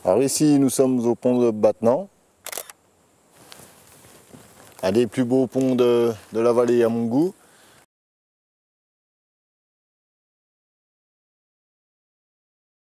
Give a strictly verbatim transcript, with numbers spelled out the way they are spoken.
Alors ici, nous sommes au pont de Battenans, un des plus beaux ponts de, de la vallée à mon goût.